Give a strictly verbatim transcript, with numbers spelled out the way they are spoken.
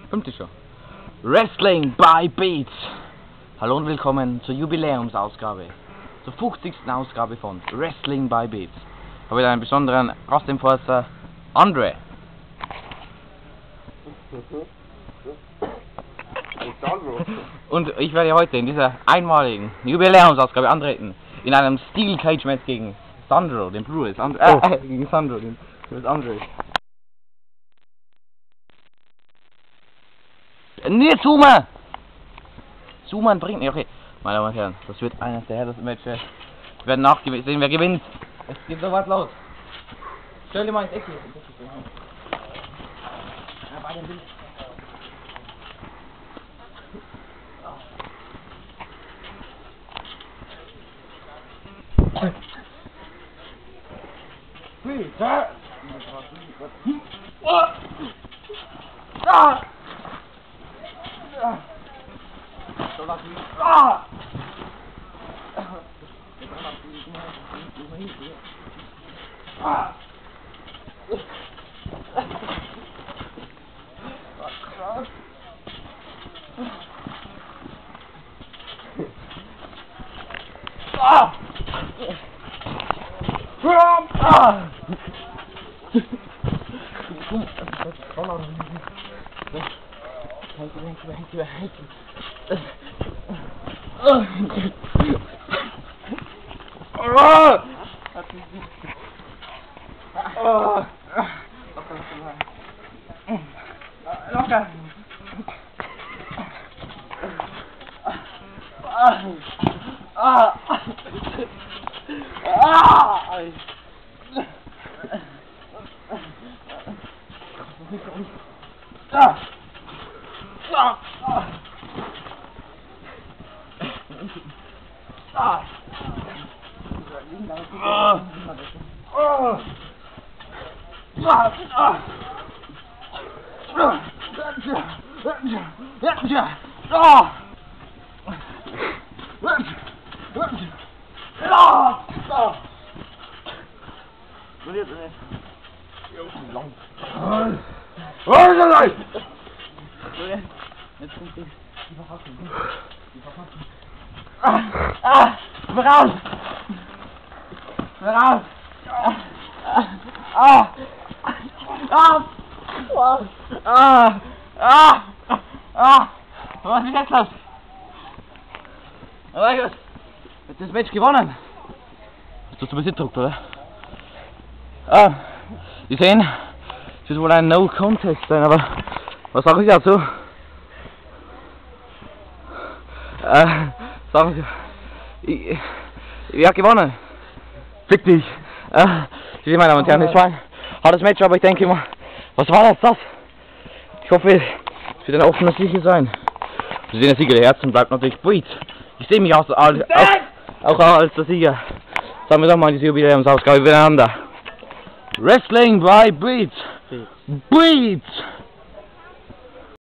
Stimmt schon. Wrestling by Beats. Hallo und willkommen zur Jubiläumsausgabe. Zur fünfzigsten Ausgabe von Wrestling by Beats. Ich habe wieder einen besonderen Gastenforster, Andre. Und ich werde heute in dieser einmaligen Jubiläumsausgabe antreten. In einem Steel Cage Match gegen Sandro, den Bruder ist Andre. Äh, äh, gegen Sandro, den ist Andre. Nicht zoomen! Zoomen bringt nicht, okay. Meine Damen und Herren, das wird eines der härtesten Matches. Wir werden nachsehen, wer gewinnt. Es geht so was los. Stell dir mal ins Eck hier. Ja, bei dem Bild. Peter! Ah! So lass mich. Ah! Ah! Ah! Ah! Locker. Ah! Ah! Raus! Raus! Ah! Ah! Ah! Ah! Ah! Was ist jetzt los? Oh mein Gott! Hat das Match gewonnen? Hast du zu Besitz gedruckt, oder? Ah! Sie sehen, es wird wohl ein No-Contest sein, aber was sage ich dazu? Äh, sagen Sie, ich, ich habe gewonnen. Fick dich. Äh, Sie sehen, meine Damen und Herren, das war ein hartes Match, aber ich denke immer, was war das, das? Ich hoffe, es wird ein offener Sicher sein. Sie sehen, der Sieger der Herzen bleibt natürlich Beats. Ich sehe mich auch, als, auch, auch als der Sieger. Sagen wir doch mal in diese Jubiläumsausgabe miteinander. Wrestling by Beats. Beats.